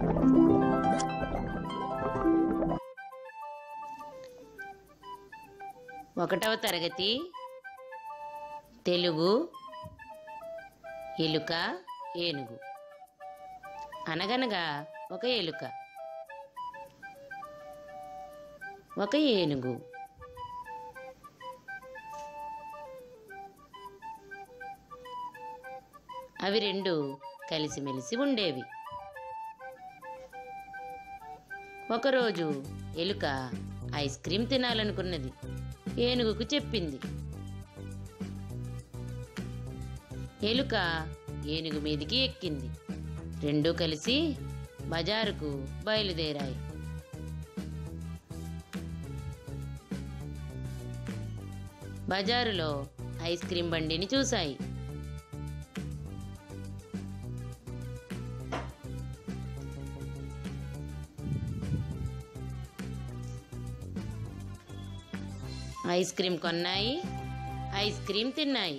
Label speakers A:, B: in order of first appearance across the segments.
A: ఒకటవ తరగతి తెలుగు ఎలుక ఏనుగు. అనగనగా ఒక ఎలుక, ఒక ఏనుగు. అవి రెండు కలిసిమెలిసి ఉండేవి. ఒకరోజు ఎలుక ఐస్ క్రీం తినాలనుకున్నది. ఏనుగుకు చెప్పింది. ఎలుక ఏనుగు మీదికి ఎక్కింది. రెండూ కలిసి బజారుకు బయలుదేరాయి. బజారులో ఐస్ క్రీం బండిని చూశాయి. ఐస్ క్రీం కొన్నాయి, ఐస్ క్రీం తిన్నాయి.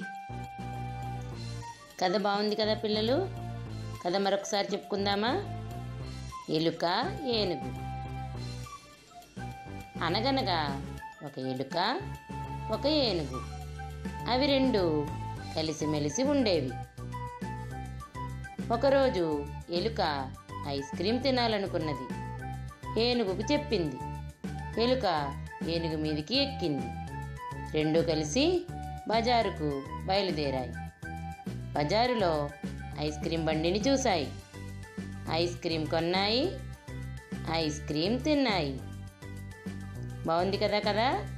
A: కథ బాగుంది కదా పిల్లలు? కథ మరొకసారి చెప్పుకుందామా? ఎలుక ఏనుగు. అనగనగా ఒక ఎలుక, ఒక ఏనుగు. అవి రెండు కలిసిమెలిసి ఉండేవి. ఒకరోజు ఎలుక ఐస్ క్రీం తినాలనుకున్నది. ఏనుగుకు చెప్పింది. ఎలుక ఏనుగు మీదికి ఎక్కింది. రెండూ కలిసి బజారుకు బయలుదేరాయి. బజారులో ఐస్ క్రీం బండిని చూశాయి. ఐస్ క్రీం కొన్నాయి, ఐస్ క్రీం తిన్నాయి. బాగుంది కదా?